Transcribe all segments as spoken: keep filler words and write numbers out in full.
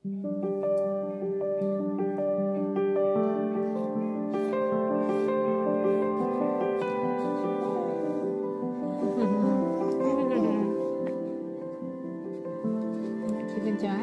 기분 좋아?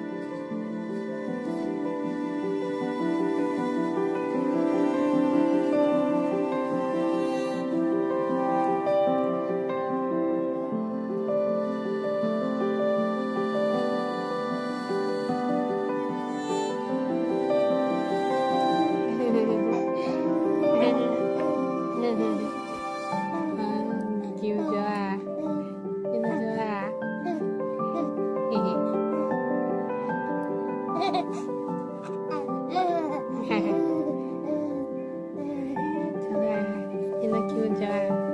음, 기분 좋아. 기분 좋아. 좋아. 이나 기분 좋아.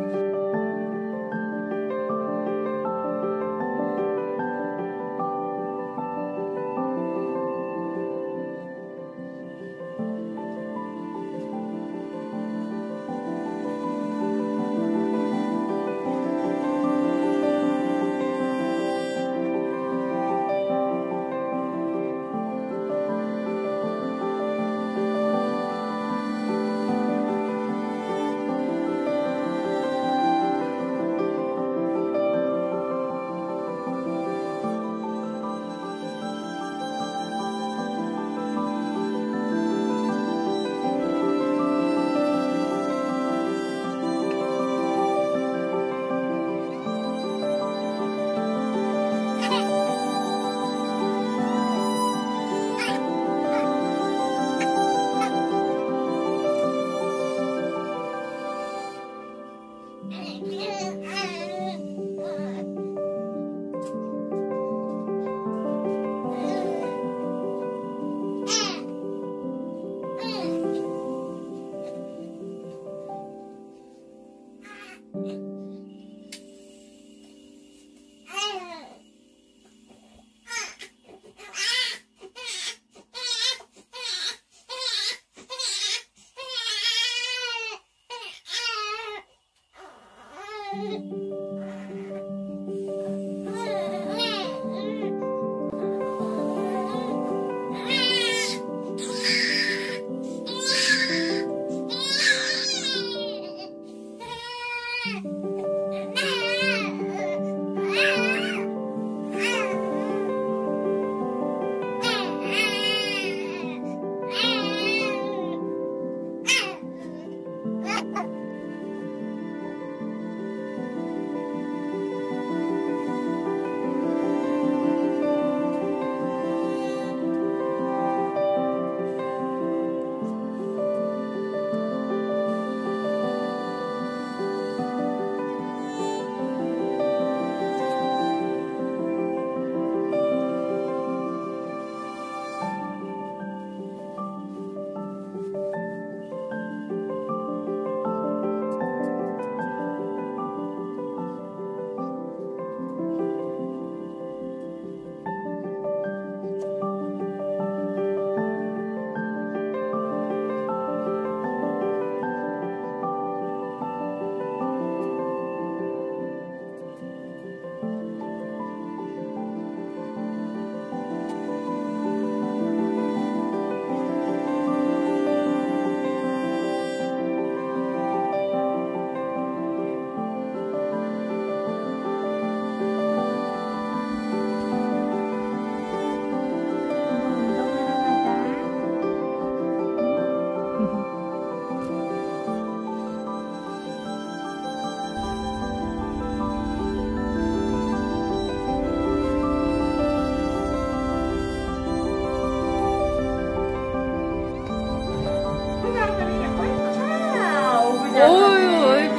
어유, 어이구,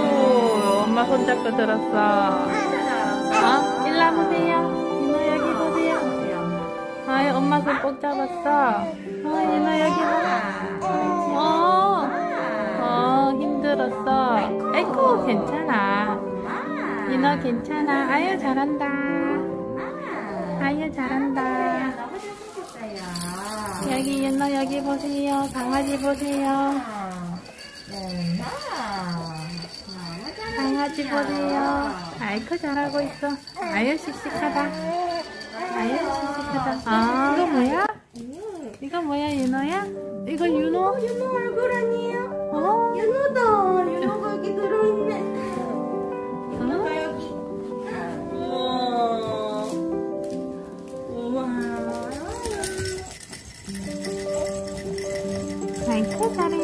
엄마 손잡고 들었어. 어? 일로 와보세요. 이모 여기 보세요. 아이, 엄마 손 꼭 잡았어. 어, 이모 여기 봐. 어, 어, 힘들었어. 아이고, 괜찮아. 이모 괜찮아. 아유, 잘한다. 아유, 잘한다. 여기, 윤호 여기 보세요. 강아지 보세요. 강아지 보세요. 아이고, 잘하고 있어. 아유, 씩씩하다. 아유, 씩씩하다. 아, 이거 뭐야? 뭐야, 윤호야? 이거 윤호? 윤호 얼굴 아니에요? 어? 윤호다. 윤호가 여기 들어있네. 윤호가 어? 여기. 우와. 우와. 아이고, 잘해.